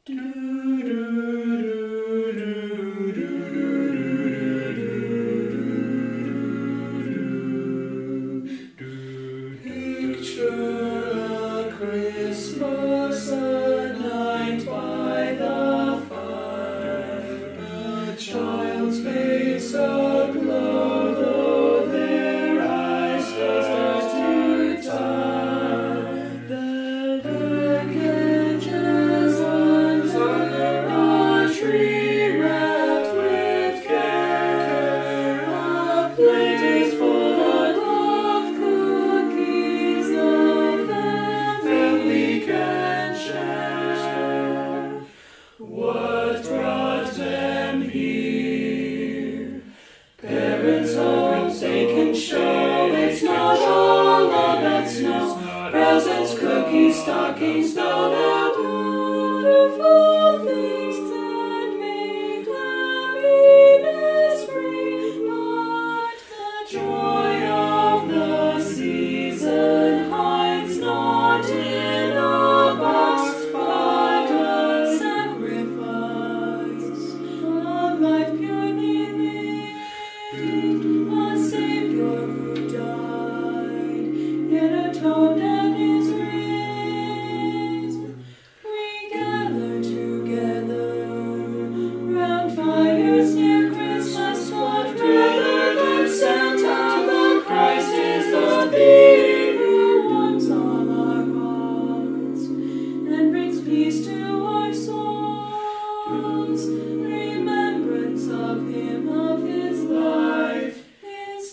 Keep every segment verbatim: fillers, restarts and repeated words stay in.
Picture a Christmas, a night by the fire, a child's face aglow, though their eyes start to tire. The dark edges under a tree wrapped with care, a plate is full of cookies the family can share. What brought them here? Parents hope they can show it's not all about snow. Presents, cookies, stockings, though they're wonderful things that make happiness bring. But the joy of the season hides not in a box, but a sacrifice, a life purely lived, a Savior who died, yet atoned and is raised. We gather together round fires near Christmas, what rather than Santa, the Christ is the being who warms all our hearts and brings peace to our souls. Remembrance of him, of his life, his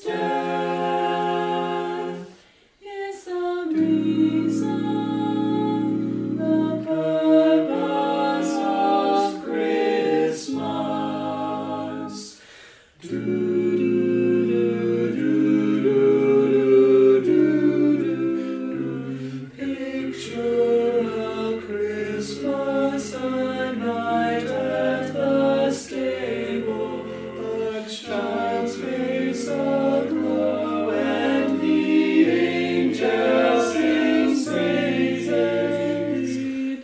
death is the reason, the purpose of Christmas. Do, do, do, do, do, do, do. Picture a Christmas, a night at the stable, a child's face aglow, and the angels sing praises.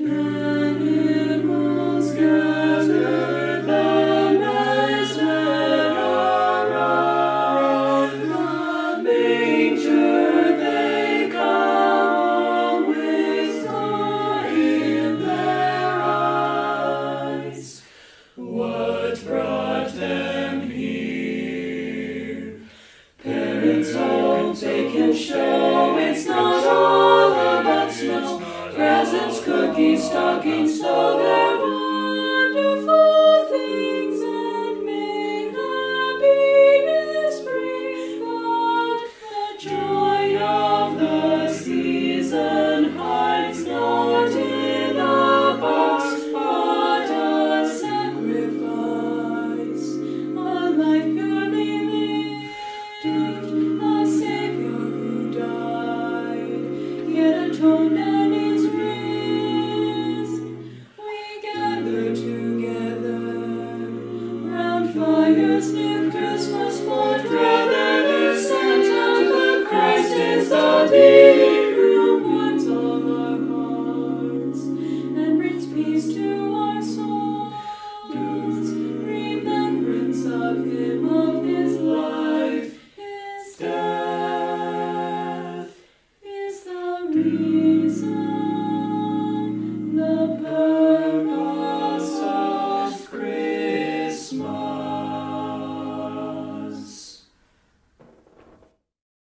Animals gather, the wise men arrive. The manger they come with joy in their eyes. What brought them here? Parents hope they can show it's not all about snow. Presents, cookies, stockings, though they're wonderful things and make happiness bring. But the joy of the season hides not in a box, but a sacrifice, a life purely lived, a Savior who died, yet atoned and is risen. We gather together round fires near Christmas, what rather than Santa, the Christ is the being who warms all our hearts and brings peace to our souls. Remembrance of him, of his life, his death is the reason.